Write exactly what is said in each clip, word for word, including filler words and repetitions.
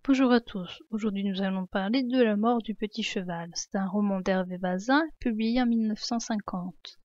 Bonjour à tous, aujourd'hui nous allons parler de La mort du petit cheval. C'est un roman d'Hervé Bazin, publié en mille neuf cent cinquante.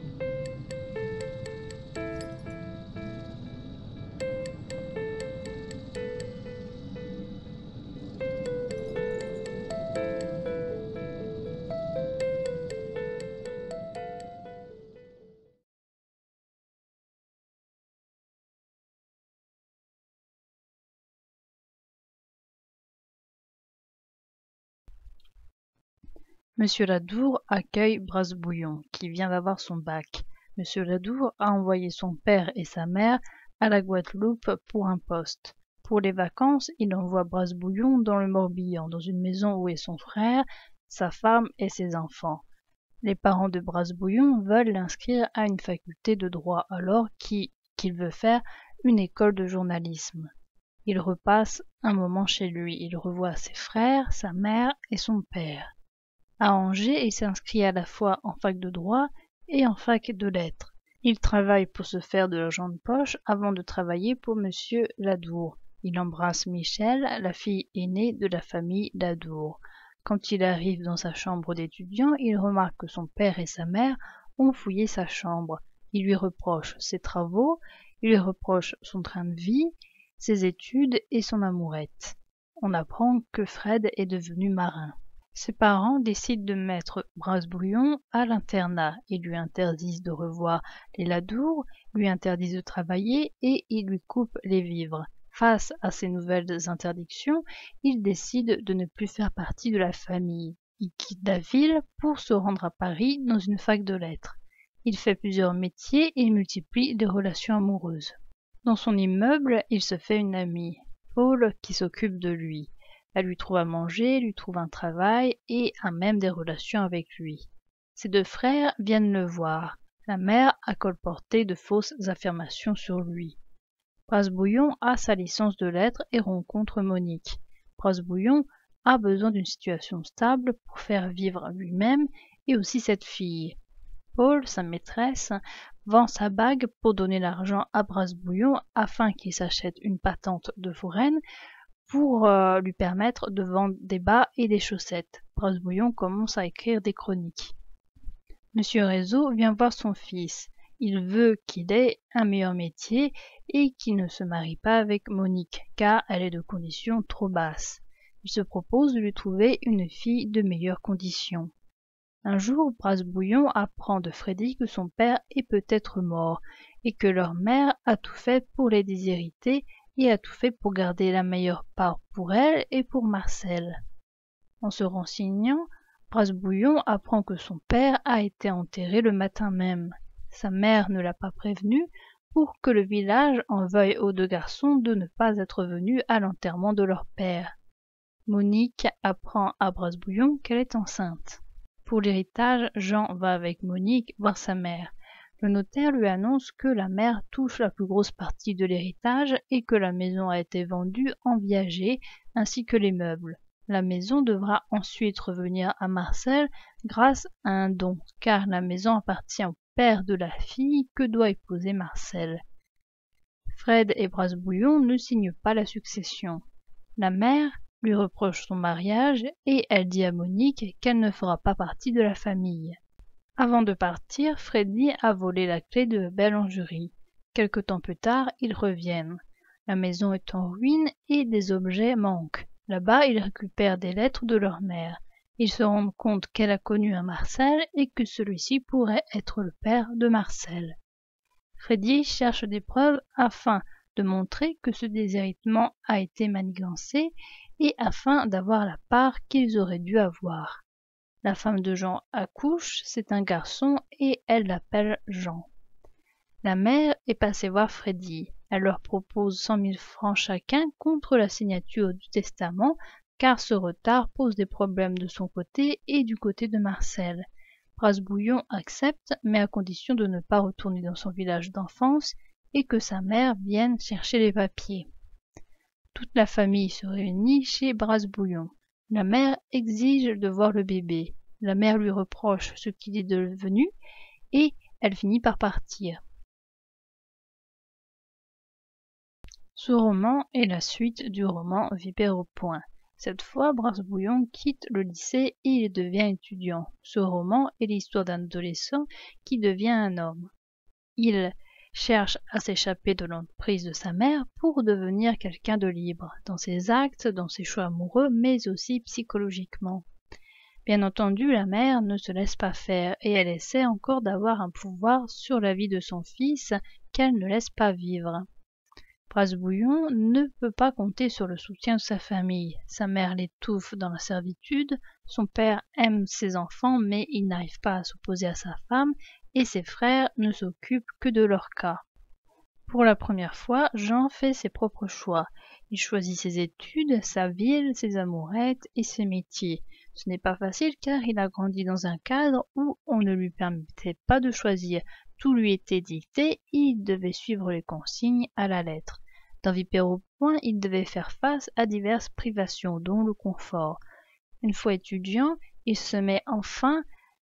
Monsieur Ladour accueille Brasbouillon, qui vient d'avoir son bac. Monsieur Ladour a envoyé son père et sa mère à la Guadeloupe pour un poste. Pour les vacances, il envoie Brasbouillon dans le Morbihan, dans une maison où est son frère, sa femme et ses enfants. Les parents de Brasbouillon veulent l'inscrire à une faculté de droit alors qu'il qu'il veut faire une école de journalisme. Il repasse un moment chez lui. Il revoit ses frères, sa mère et son père. À Angers, il s'inscrit à la fois en fac de droit et en fac de lettres. Il travaille pour se faire de l'argent de poche avant de travailler pour Monsieur Ladour. Il embrasse Michel, la fille aînée de la famille Ladour. Quand il arrive dans sa chambre d'étudiant, il remarque que son père et sa mère ont fouillé sa chambre. Il lui reproche ses travaux, il lui reproche son train de vie, ses études et son amourette. On apprend que Fred est devenu marin. Ses parents décident de mettre Brasbouillon à l'internat. Ils lui interdisent de revoir les Ladour, lui interdisent de travailler et ils lui coupent les vivres. Face à ces nouvelles interdictions, il décide de ne plus faire partie de la famille. Il quitte la ville pour se rendre à Paris dans une fac de lettres. Il fait plusieurs métiers et multiplie les relations amoureuses. Dans son immeuble, il se fait une amie, Paul, qui s'occupe de lui. Elle lui trouve à manger, lui trouve un travail et a même des relations avec lui. Ses deux frères viennent le voir. La mère a colporté de fausses affirmations sur lui. Brasbouillon a sa licence de lettres et rencontre Monique. Brasbouillon a besoin d'une situation stable pour faire vivre lui-même et aussi cette fille. Paul, sa maîtresse, vend sa bague pour donner l'argent à Brasbouillon afin qu'il s'achète une patente de foraine pour euh, lui permettre de vendre des bas et des chaussettes. Brasbouillon commence à écrire des chroniques. Monsieur Réseau vient voir son fils. Il veut qu'il ait un meilleur métier et qu'il ne se marie pas avec Monique, car elle est de conditions trop basses. Il se propose de lui trouver une fille de meilleures conditions. Un jour, Brasbouillon apprend de Freddy que son père est peut-être mort et que leur mère a tout fait pour les déshériter et a tout fait pour garder la meilleure part pour elle et pour Marcel. En se renseignant, Brasbouillon apprend que son père a été enterré le matin même. Sa mère ne l'a pas prévenu pour que le village en veuille aux deux garçons de ne pas être venus à l'enterrement de leur père. Monique apprend à Brasbouillon qu'elle est enceinte. Pour l'héritage, Jean va avec Monique voir sa mère. Le notaire lui annonce que la mère touche la plus grosse partie de l'héritage et que la maison a été vendue en viager ainsi que les meubles. La maison devra ensuite revenir à Marcel grâce à un don, car la maison appartient au père de la fille que doit épouser Marcel. Fred et Brasbouillon ne signent pas la succession. La mère lui reproche son mariage et elle dit à Monique qu'elle ne fera pas partie de la famille. Avant de partir, Freddy a volé la clé de Bellengerie. Quelque temps plus tard, ils reviennent. La maison est en ruine et des objets manquent. Là-bas, ils récupèrent des lettres de leur mère. Ils se rendent compte qu'elle a connu un Marcel et que celui-ci pourrait être le père de Marcel. Freddy cherche des preuves afin de montrer que ce déshéritement a été manigancé et afin d'avoir la part qu'ils auraient dû avoir. La femme de Jean accouche, c'est un garçon et elle l'appelle Jean. La mère est passée voir Freddy. Elle leur propose cent mille francs chacun contre la signature du testament, car ce retard pose des problèmes de son côté et du côté de Marcel. Brasbouillon accepte, mais à condition de ne pas retourner dans son village d'enfance et que sa mère vienne chercher les papiers. Toute la famille se réunit chez Brasbouillon. La mère exige de voir le bébé. La mère lui reproche ce qu'il est devenu et elle finit par partir. Ce roman est la suite du roman Vipère au poing. Cette fois, Brasse-Bouillon quitte le lycée et il devient étudiant. Ce roman est l'histoire d'un adolescent qui devient un homme. Il cherche à s'échapper de l'emprise de sa mère pour devenir quelqu'un de libre, dans ses actes, dans ses choix amoureux, mais aussi psychologiquement. Bien entendu, la mère ne se laisse pas faire et elle essaie encore d'avoir un pouvoir sur la vie de son fils qu'elle ne laisse pas vivre. Brasse-Bouillon ne peut pas compter sur le soutien de sa famille. Sa mère l'étouffe dans la servitude, son père aime ses enfants mais il n'arrive pas à s'opposer à sa femme et ses frères ne s'occupent que de leur cas. Pour la première fois, Jean fait ses propres choix. Il choisit ses études, sa ville, ses amourettes et ses métiers. Ce n'est pas facile car il a grandi dans un cadre où on ne lui permettait pas de choisir. Tout lui était dicté et il devait suivre les consignes à la lettre. Dans Vipère au poing, il devait faire face à diverses privations, dont le confort. Une fois étudiant, il se met enfin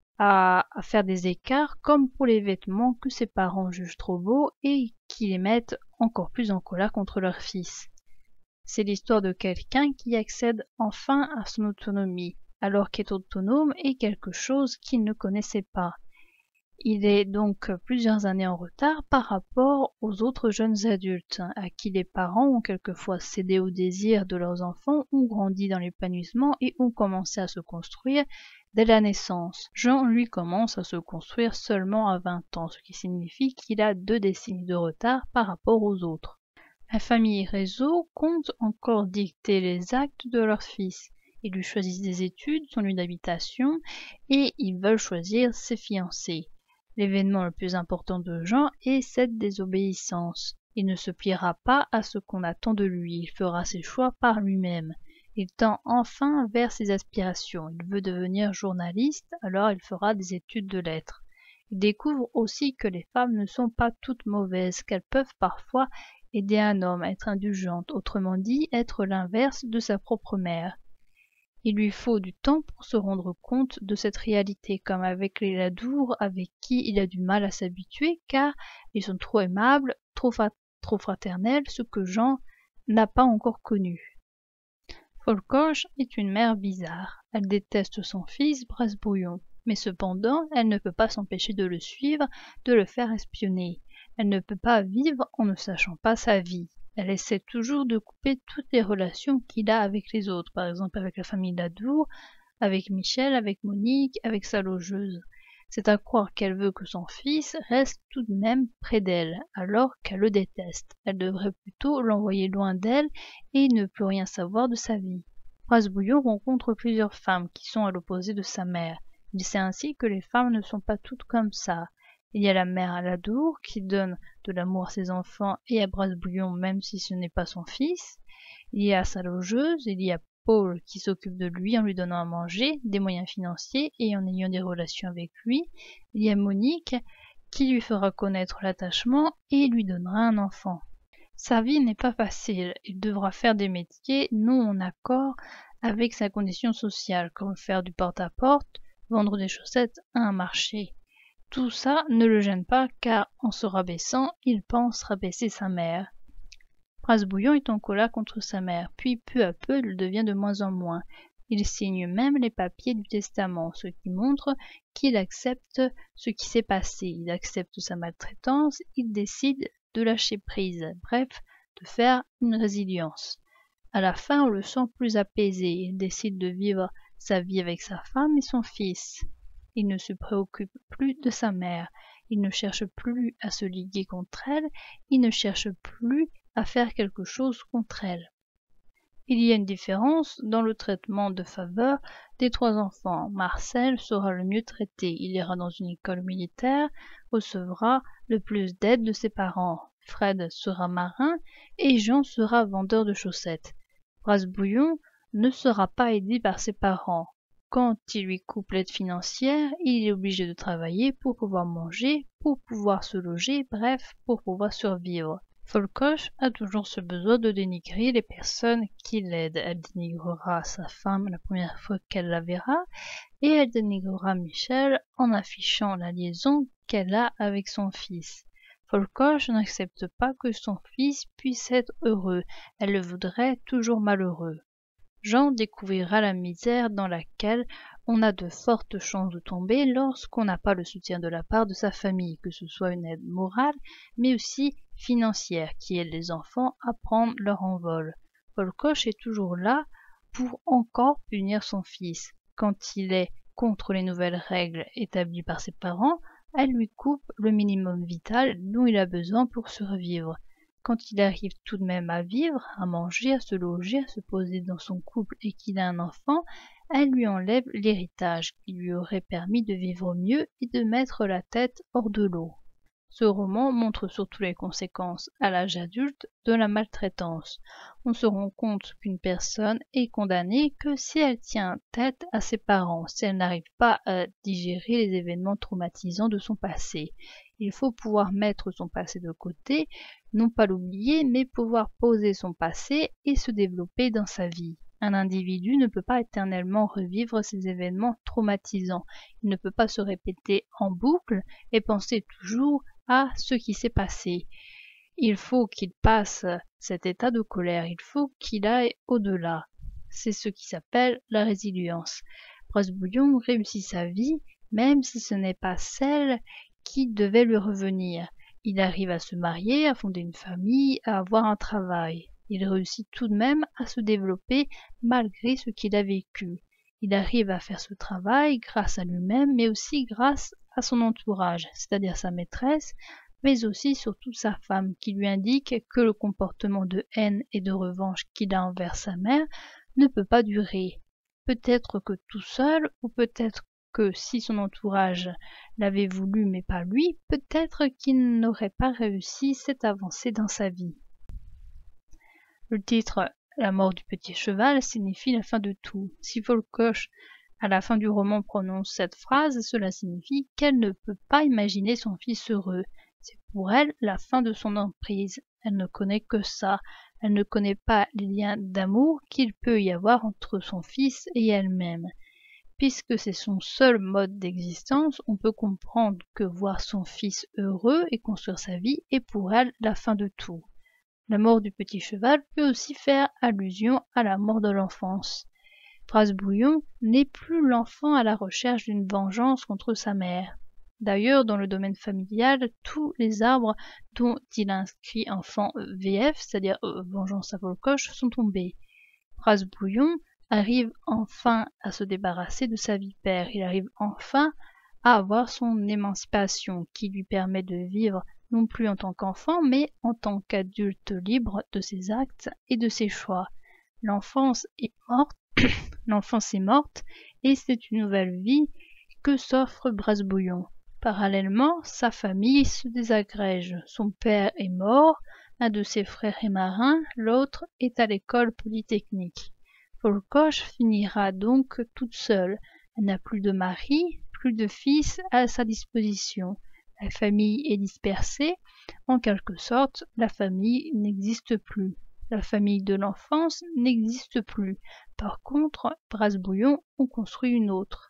à, à faire des écarts, comme pour les vêtements que ses parents jugent trop beaux et qui les mettent encore plus en colère contre leur fils. C'est l'histoire de quelqu'un qui accède enfin à son autonomie, alors qu'être autonome est quelque chose qu'il ne connaissait pas. Il est donc plusieurs années en retard par rapport aux autres jeunes adultes, à qui les parents ont quelquefois cédé au désir de leurs enfants, ont grandi dans l'épanouissement et ont commencé à se construire dès la naissance. Jean, lui, commence à se construire seulement à vingt ans, ce qui signifie qu'il a deux décennies de retard par rapport aux autres. La famille Réseau compte encore dicter les actes de leur fils. Ils lui choisissent des études, son lieu d'habitation, et ils veulent choisir ses fiancés. L'événement le plus important de Jean est cette désobéissance. Il ne se pliera pas à ce qu'on attend de lui, il fera ses choix par lui-même. Il tend enfin vers ses aspirations. Il veut devenir journaliste, alors il fera des études de lettres. Il découvre aussi que les femmes ne sont pas toutes mauvaises, qu'elles peuvent parfois aider un homme à être indulgente, autrement dit, être l'inverse de sa propre mère. Il lui faut du temps pour se rendre compte de cette réalité, comme avec les Ladour, avec qui il a du mal à s'habituer, car ils sont trop aimables, trop, trop fraternels, ce que Jean n'a pas encore connu. Folcoche est une mère bizarre. Elle déteste son fils, Brasse-Bouillon, mais cependant, elle ne peut pas s'empêcher de le suivre, de le faire espionner. Elle ne peut pas vivre en ne sachant pas sa vie. Elle essaie toujours de couper toutes les relations qu'il a avec les autres, par exemple avec la famille Ladour, avec Michel, avec Monique, avec sa logeuse. C'est à croire qu'elle veut que son fils reste tout de même près d'elle, alors qu'elle le déteste. Elle devrait plutôt l'envoyer loin d'elle et ne plus rien savoir de sa vie. Brasse-Bouillon rencontre plusieurs femmes qui sont à l'opposé de sa mère. Il sait ainsi que les femmes ne sont pas toutes comme ça. Il y a la mère Ladour qui donne de l'amour à ses enfants et à Brasse-Bouillon même si ce n'est pas son fils. Il y a sa logeuse, il y a Paul qui s'occupe de lui en lui donnant à manger, des moyens financiers et en ayant des relations avec lui. Il y a Monique qui lui fera connaître l'attachement et lui donnera un enfant. Sa vie n'est pas facile, il devra faire des métiers non en accord avec sa condition sociale, comme faire du porte-à-porte, vendre des chaussettes à un marché. Tout ça ne le gêne pas car, en se rabaissant, il pense rabaisser sa mère. Brasse-Bouillon est en colère contre sa mère, puis peu à peu il le devient de moins en moins. Il signe même les papiers du testament, ce qui montre qu'il accepte ce qui s'est passé. Il accepte sa maltraitance, il décide de lâcher prise, bref, de faire une résilience. À la fin, on le sent plus apaisé, il décide de vivre sa vie avec sa femme et son fils. Il ne se préoccupe plus de sa mère, il ne cherche plus à se liguer contre elle, il ne cherche plus à faire quelque chose contre elle. Il y a une différence dans le traitement de faveur des trois enfants. Marcel sera le mieux traité, il ira dans une école militaire, recevra le plus d'aide de ses parents. Fred sera marin et Jean sera vendeur de chaussettes. Brasse-Bouillon ne sera pas aidé par ses parents. Quand il lui coupe l'aide financière, il est obligé de travailler pour pouvoir manger, pour pouvoir se loger, bref, pour pouvoir survivre. Folcoche a toujours ce besoin de dénigrer les personnes qui l'aident. Elle dénigrera sa femme la première fois qu'elle la verra, et elle dénigrera Michel en affichant la liaison qu'elle a avec son fils. Folcoche n'accepte pas que son fils puisse être heureux, elle le voudrait toujours malheureux. Jean découvrira la misère dans laquelle on a de fortes chances de tomber lorsqu'on n'a pas le soutien de la part de sa famille, que ce soit une aide morale, mais aussi financière, qui aide les enfants à prendre leur envol. Folcoche est toujours là pour encore punir son fils. Quand il est contre les nouvelles règles établies par ses parents, elle lui coupe le minimum vital dont il a besoin pour survivre. Quand il arrive tout de même à vivre, à manger, à se loger, à se poser dans son couple et qu'il a un enfant, elle lui enlève l'héritage qui lui aurait permis de vivre mieux et de mettre la tête hors de l'eau. Ce roman montre surtout les conséquences, à l'âge adulte, de la maltraitance. On se rend compte qu'une personne est condamnée que si elle tient tête à ses parents, si elle n'arrive pas à digérer les événements traumatisants de son passé. Il faut pouvoir mettre son passé de côté, non pas l'oublier, mais pouvoir poser son passé et se développer dans sa vie. Un individu ne peut pas éternellement revivre ces événements traumatisants. Il ne peut pas se répéter en boucle et penser toujours à ce qui s'est passé. Il faut qu'il passe cet état de colère, il faut qu'il aille au-delà. C'est ce qui s'appelle la résilience. Brasbouillon réussit sa vie, même si ce n'est pas celle qui devait lui revenir. Il arrive à se marier, à fonder une famille, à avoir un travail. Il réussit tout de même à se développer malgré ce qu'il a vécu. Il arrive à faire ce travail grâce à lui-même, mais aussi grâce à son entourage, c'est-à-dire sa maîtresse, mais aussi surtout sa femme, qui lui indique que le comportement de haine et de revanche qu'il a envers sa mère ne peut pas durer. Peut-être que tout seul, ou peut-être que si son entourage l'avait voulu mais pas lui, peut-être qu'il n'aurait pas réussi cette avancée dans sa vie. Le titre « La mort du petit cheval » signifie la fin de tout. Si Folcoche, à la fin du roman, prononce cette phrase, cela signifie qu'elle ne peut pas imaginer son fils heureux. C'est pour elle la fin de son emprise. Elle ne connaît que ça. Elle ne connaît pas les liens d'amour qu'il peut y avoir entre son fils et elle-même. Puisque c'est son seul mode d'existence, on peut comprendre que voir son fils heureux et construire sa vie est pour elle la fin de tout. La mort du petit cheval peut aussi faire allusion à la mort de l'enfance. Brasbouillon n'est plus l'enfant à la recherche d'une vengeance contre sa mère. D'ailleurs, dans le domaine familial, tous les arbres dont il inscrit enfant V F, c'est-à-dire euh, vengeance à Folcoche, sont tombés. Brasbouillon arrive enfin à se débarrasser de sa vipère. Il arrive enfin à avoir son émancipation qui lui permet de vivre non plus en tant qu'enfant, mais en tant qu'adulte libre de ses actes et de ses choix. L'enfance est morte, l'enfance est morte, et c'est une nouvelle vie que s'offre Brasbouillon. Parallèlement, sa famille se désagrège. Son père est mort, un de ses frères est marin, l'autre est à l'école polytechnique. Folcoche finira donc toute seule. Elle n'a plus de mari, plus de fils à sa disposition. La famille est dispersée. En quelque sorte, la famille n'existe plus. La famille de l'enfance n'existe plus. Par contre, Brasbouillon en construit une autre.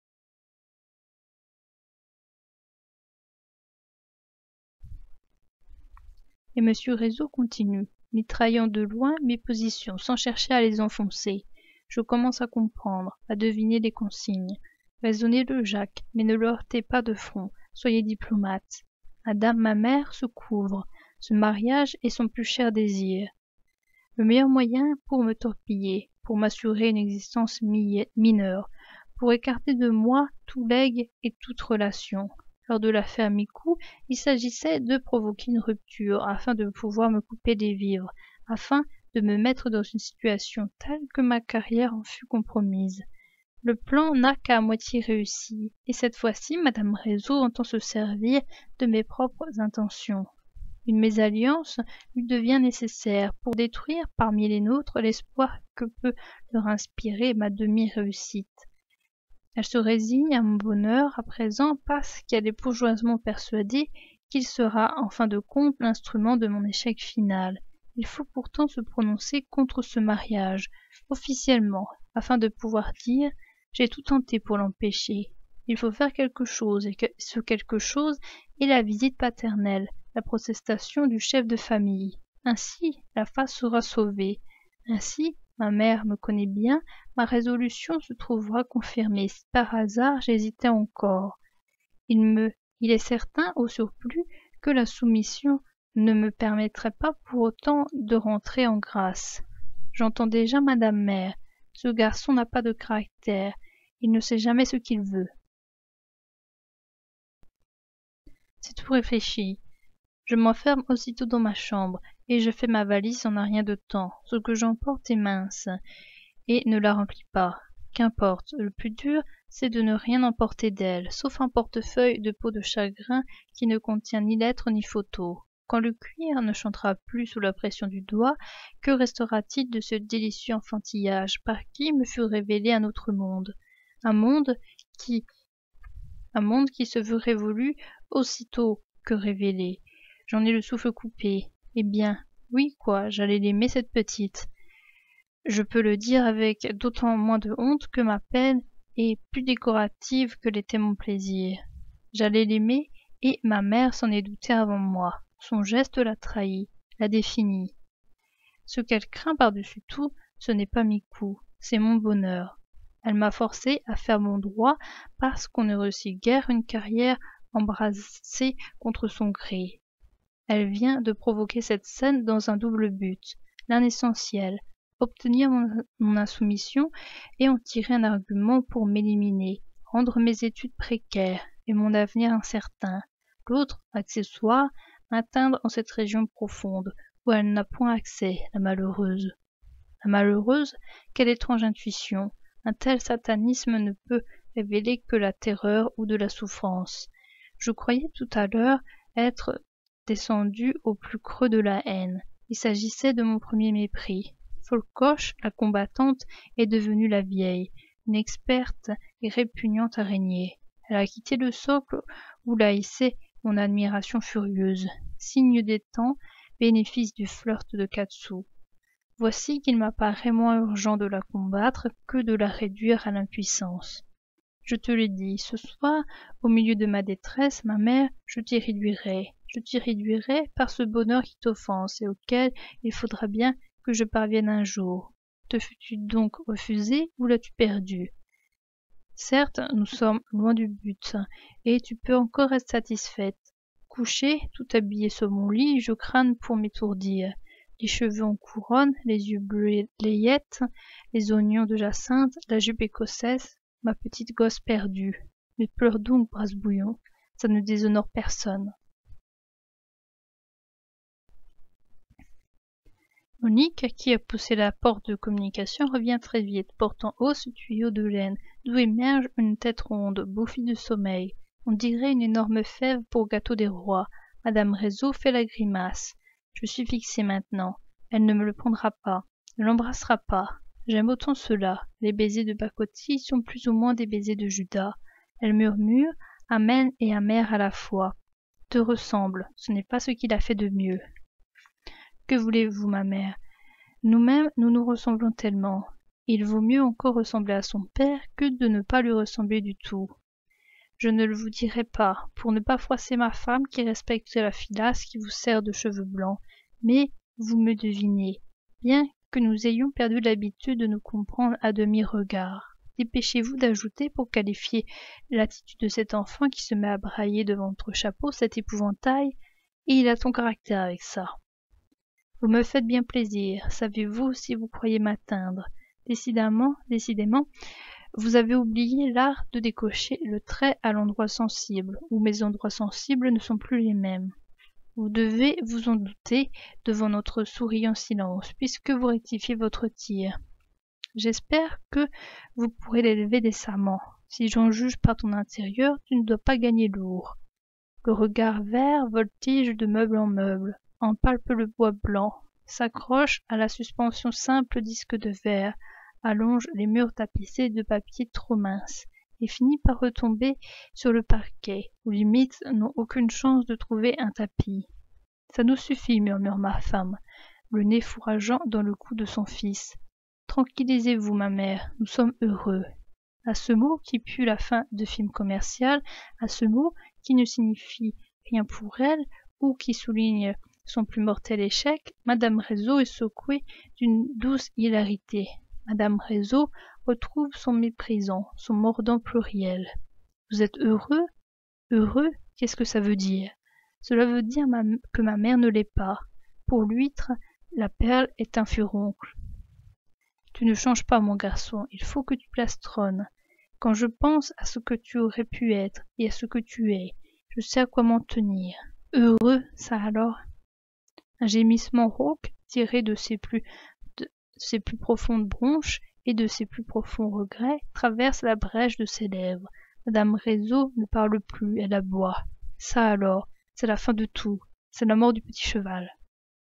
Et Monsieur Réseau continue, mitraillant de loin mes positions, sans chercher à les enfoncer. Je commence à comprendre, à deviner les consignes. Raisonnez-le, Jacques, mais ne le heurtez pas de front. Soyez diplomate. Madame ma mère se couvre. Ce mariage est son plus cher désir. Le meilleur moyen pour me torpiller, pour m'assurer une existence mi mineure, pour écarter de moi tout legs et toute relation. Lors de l'affaire Micou, il s'agissait de provoquer une rupture afin de pouvoir me couper des vivres, afin de me mettre dans une situation telle que ma carrière en fût compromise. Le plan n'a qu'à moitié réussi, et cette fois-ci Madame Réseau entend se servir de mes propres intentions. Une mésalliance lui devient nécessaire pour détruire parmi les nôtres l'espoir que peut leur inspirer ma demi-réussite. Elle se résigne à mon bonheur à présent parce qu'elle est bourgeoisement persuadée qu'il sera en fin de compte l'instrument de mon échec final. Il faut pourtant se prononcer contre ce mariage, officiellement, afin de pouvoir dire « j'ai tout tenté pour l'empêcher ». Il faut faire quelque chose, et que ce quelque chose est la visite paternelle. la protestation du chef de famille. Ainsi, la face sera sauvée. Ainsi, ma mère me connaît bien, ma résolution se trouvera confirmée si par hasard j'hésitais encore. Il me, il est certain, au surplus, que la soumission ne me permettrait pas pour autant de rentrer en grâce. J'entends déjà madame mère. Ce garçon n'a pas de caractère. Il ne sait jamais ce qu'il veut. C'est tout réfléchi. Je m'enferme aussitôt dans ma chambre, et je fais ma valise en un rien de temps. Ce que j'emporte est mince, et ne la remplis pas. Qu'importe, le plus dur, c'est de ne rien emporter d'elle, sauf un portefeuille de peau de chagrin qui ne contient ni lettres ni photos. Quand le cuir ne chantera plus sous la pression du doigt, que restera-t-il de ce délicieux enfantillage par qui me fut révélé un autre monde, un monde qui, un monde qui se veut révolu aussitôt que révélé. J'en ai le souffle coupé. Eh bien, oui, quoi, j'allais l'aimer, cette petite. Je peux le dire avec d'autant moins de honte que ma peine est plus décorative que l'était mon plaisir. J'allais l'aimer, et ma mère s'en est doutée avant moi. Son geste l'a trahi, l'a défini. Ce qu'elle craint par-dessus tout, ce n'est pas mes coups, c'est mon bonheur. Elle m'a forcé à faire mon droit parce qu'on ne réussit guère une carrière embrassée contre son gré. Elle vient de provoquer cette scène dans un double but, l'un essentiel, obtenir mon, mon insoumission et en tirer un argument pour m'éliminer, rendre mes études précaires et mon avenir incertain. L'autre, accessoire, m'atteindre en cette région profonde où elle n'a point accès, la malheureuse. La malheureuse, quelle étrange intuition! Un tel satanisme ne peut révéler que la terreur ou de la souffrance. Je croyais tout à l'heure être descendu au plus creux de la haine. Il s'agissait de mon premier mépris. Folcoche, la combattante, est devenue la vieille, une experte et répugnante araignée. Elle a quitté le socle où la hissait mon admiration furieuse. Signe des temps, bénéfice du flirt de quatre sous. Voici qu'il m'apparaît moins urgent de la combattre que de la réduire à l'impuissance. Je te l'ai dit, ce soir, au milieu de ma détresse, ma mère, je t'y réduirai. Je t'y réduirai par ce bonheur qui t'offense et auquel il faudra bien que je parvienne un jour. Te fus-tu donc refusé ou l'as-tu perdu? Certes, nous sommes loin du but, et tu peux encore être satisfaite. Couchée, tout habillée sur mon lit, je crâne pour m'étourdir. Les cheveux en couronne, les yeux bleus layettes, les oignons de Jacinthe, la jupe écossaise, ma petite gosse perdue. Mais pleure donc, Brasbouillon, ça ne déshonore personne. Monique, qui a poussé la porte de communication, revient très vite, portant haut ce tuyau de laine, d'où émerge une tête ronde, bouffie de sommeil. On dirait une énorme fève pour gâteau des rois. Madame Réseau fait la grimace. Je suis fixé maintenant. Elle ne me le prendra pas, ne l'embrassera pas. J'aime autant cela. Les baisers de pacotille sont plus ou moins des baisers de Judas. Elle murmure, amène et amère à la fois. Te ressemble, ce n'est pas ce qu'il a fait de mieux. Que voulez-vous, ma mère? Nous-mêmes, nous nous ressemblons tellement. Il vaut mieux encore ressembler à son père que de ne pas lui ressembler du tout. Je ne le vous dirai pas, pour ne pas froisser ma femme qui respecte la filasse qui vous sert de cheveux blancs, mais vous me devinez, bien que nous ayons perdu l'habitude de nous comprendre à demi-regard. Dépêchez-vous d'ajouter, pour qualifier l'attitude de cet enfant qui se met à brailler devant votre chapeau, cet épouvantail, et il a ton caractère avec ça. Vous me faites bien plaisir, savez-vous si vous croyez m'atteindre. Décidément, décidément, vous avez oublié l'art de décocher le trait à l'endroit sensible, où mes endroits sensibles ne sont plus les mêmes. Vous devez vous en douter devant notre souriant silence, puisque vous rectifiez votre tir. J'espère que vous pourrez l'élever décemment. Si j'en juge par ton intérieur, tu ne dois pas gagner lourd. Le regard vert voltige de meuble en meuble, en palpe le bois blanc, s'accroche à la suspension simple disque de verre, allonge les murs tapissés de papier trop mince, et finit par retomber sur le parquet, où les mythes n'ont aucune chance de trouver un tapis. Ça nous suffit, murmure ma femme, le nez fourrageant dans le cou de son fils. Tranquillisez-vous, ma mère, nous sommes heureux. À ce mot qui pue la fin de film commercial, à ce mot qui ne signifie rien pour elle, ou qui souligne son plus mortel échec, Madame Réseau est secouée d'une douce hilarité. Madame Réseau retrouve son méprisant, son mordant pluriel. Vous êtes heureux? Heureux? Qu'est-ce que ça veut dire? Cela veut dire ma... que ma mère ne l'est pas. Pour l'huître, la perle est un furoncle. Tu ne changes pas, mon garçon, il faut que tu plastronnes. Quand je pense à ce que tu aurais pu être et à ce que tu es, je sais à quoi m'en tenir. Heureux, ça alors? Un gémissement rauque, tiré de ses plus, de ses plus profondes bronches et de ses plus profonds regrets, traverse la brèche de ses lèvres. Madame Réseau ne parle plus, elle aboie. Ça alors, c'est la fin de tout, c'est la mort du petit cheval.